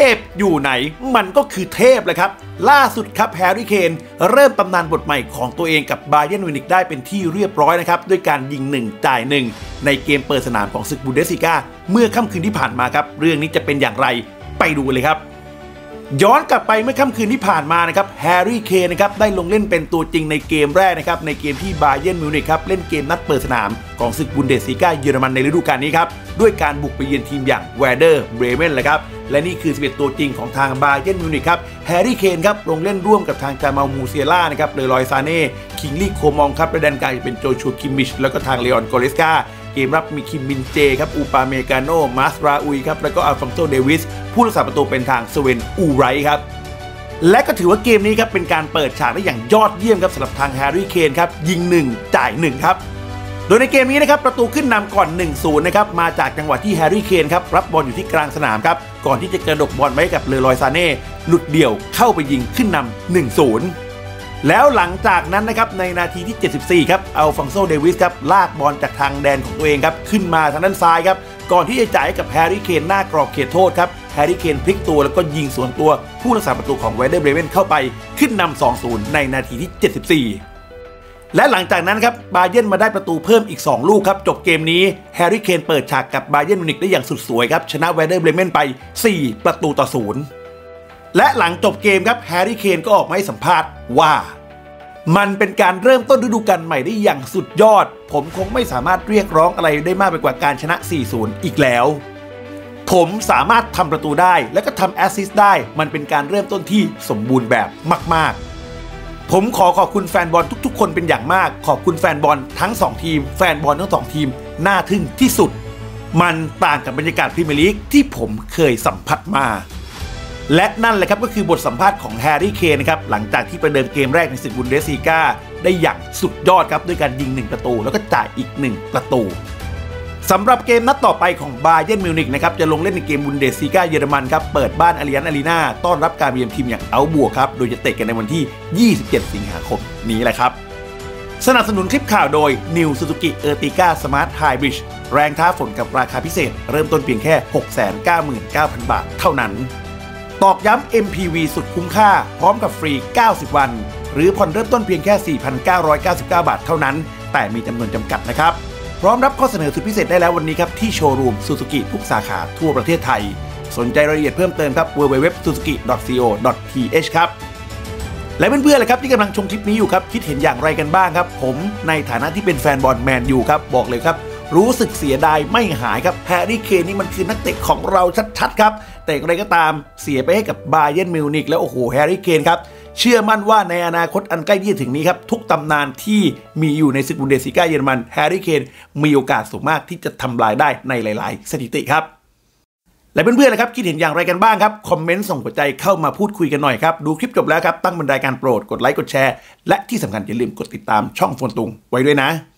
พอยู่ไหนมันก็คือเทพเลยครับล่าสุดครับแฮร์รี่เคนเริ่มตำนานบทใหม่ของตัวเองกับบาเยิร์นมิวนิกได้เป็นที่เรียบร้อยนะครับด้วยการยิง1จ่าย1ในเกมเปิดสนามของศึกบุนเดสลีกาเมื่อค่ำคืนที่ผ่านมาครับเรื่องนี้จะเป็นอย่างไรไปดูเลยครับย้อนกลับไปเมื่อค่ำคืนที่ผ่านมานะครับแฮร์รี่เคนนะครับได้ลงเล่นเป็นตัวจริงในเกมแรกนะครับในเกมที่บาเยิร์นมิวนิกครับเล่นเกมนัดเปิดสนามของศึกบุนเดสลีกาเยอรมันในฤดูกาลนี้ครับด้วยการบุกไปเยือนทีมอย่างเวเดอร์เบรเมนเลยครับและนี่คือ11ตัวจริงของทางบาเยิร์นมิวนิกครับแฮร์รี่เคนครับลงเล่นร่วมกับทางจามาลมูเซียล่านะครับเลรอยซาเน่คิงลี่โคมองครับและแดนกลางจะเป็นโจชัวคิมมิชแล้วก็ทางเลออนโกเรสกาเกมรับมีคิมมินเจครับอูปาเมกาโนมาสราอุยครับแล้วก็อัลฟองโซเดวิสผู้รักษาประตูเป็นทางสเวนอูไรครับและก็ถือว่าเกมนี้ครับเป็นการเปิดฉากได้อย่างยอดเยี่ยมครับสำหรับทางแฮร์รี่เคนครับยิง1จ่าย1ครับโดยในเกมนี้นะครับประตูขึ้นนำก่อน 1-0 นะครับมาจากจังหวะที่แฮร์รี่เคนครับรับบอลอยู่ที่กลางสนามครับก่อนที่จะกระดกบอลไว้กับเลรอยซาเน่หลุดเดี่ยวเข้าไปยิงขึ้นนำ 1-0 แล้วหลังจากนั้นนะครับในนาทีที่74ครับอัลฟองโซเดวิสครับลากบอลจากทางแดนของตัวเองครับขึ้นมาทางด้านซ้ายครับก่อนที่จะจ่ายให้กับแฮร์รี่เคนหน้ากรอบเขตโทษครับแฮร์รี่เคนพลิกตัวแล้วก็ยิงสวนตัวผู้รักษาประตูของเวเดอร์เบรเมนเข้าไปขึ้นนำ 2-0 ในนาทีที่74และหลังจากนั้นครับบาเยิร์นมาได้ประตูเพิ่มอีก2ลูกครับจบเกมนี้แฮร์รี่เคนเปิดฉากกับบาเยิร์นมิวนิกได้อย่างสุดสวยครับชนะเวเดอร์เบรเมนไป4-0และหลังจบเกมครับแฮร์รี่เคนก็ออกมาให้สัมภาษณ์ว่ามันเป็นการเริ่มต้นฤดูกาลใหม่ได้อย่างสุดยอดผมคงไม่สามารถเรียกร้องอะไรได้มากไปกว่าการชนะ 4-0 อีกแล้วผมสามารถทำประตูได้และก็ทำแอสซิสต์ได้มันเป็นการเริ่มต้นที่สมบูรณ์แบบมากๆผมขอบคุณแฟนบอลทุกๆคนเป็นอย่างมากขอบคุณแฟนบอลทั้ง2ทีมแฟนบอลทั้ง2ทีมน่าทึ่งที่สุดมันต่างกับบรรยากาศพรีเมียร์ลีกที่ผมเคยสัมผัสมาและนั่นแหละครับก็คือบทสัมภาษณ์ของแฮร์รี่เคนนะครับหลังจากที่ประเดิมเกมแรกในศึกบุนเดสลีกาได้อย่างสุดยอดครับด้วยการยิง1ประตูแล้วก็จ่ายอีก1ประตูสำหรับเกมนัดต่อไปของบาเยิร์นมิวนิกนะครับจะลงเล่นในเกมบุนเดสลีกาเยอรมันครับเปิดบ้านอาริยันอารีนาต้อนรับการเยือนทีมอย่างอัลบัวครับโดยจะเตะกันในวันที่27สิงหาคมนี้แหละครับสนับสนุนคลิปข่าวโดย New Suzuki Ertiga Smart Hybrid แรงท้าฝนกับราคาพิเศษเริ่มต้นเพียงแค่ 699,000 บาทเท่านั้นตอกย้ำ MPV สุดคุ้มค่าพร้อมกับฟรี90วันหรือผ่อนเริ่มต้นเพียงแค่ 4,999 บาทเท่านั้นแต่มีจำนวนจำกัดนะครับพร้อมรับข้อเสนอสุดพิเศษได้แล้ววันนี้ครับที่โชว์รูม Suzuki ทุกสาขาทั่วประเทศไทยสนใจรายละเอียดเพิ่มเติมครับ www.suzuki.co.th ครับและเพื่อนๆเลยครับที่กำลังชมคลิปนี้อยู่ครับคิดเห็นอย่างไรกันบ้างครับผมในฐานะที่เป็นแฟนบอลแมนยูครับบอกเลยครับรู้สึกเสียดายไม่หายครับแฮร์รี่เคนนี่มันคือนักเตะของเราชัดๆครับแต่อย่างไรก็ตามเสียไปให้กับบาเยิร์นมิวนิกแล้วโอ้โหแฮร์รี่เคนครับเชื่อมั่นว่าในอนาคตอันใกล้ที่จะถึงนี้ครับทุกตำนานที่มีอยู่ในศึกบุนเดสลีกาเยอรมันแฮร์รี่เคนมีโอกาสสูงมากที่จะทำลายได้ในหลายๆสถิติครับและเพื่อนๆนะครับคิดเห็นอย่างไรกันบ้างครับคอมเมนต์ส่งหัวใจเข้ามาพูดคุยกันหน่อยครับดูคลิปจบแล้วครับตั้งบรรดาการโปรดกดไลค์กดแชร์และที่สำคัญอย่าลืมกดติดตามช่องโฟนตุงไว้ด้วยนะ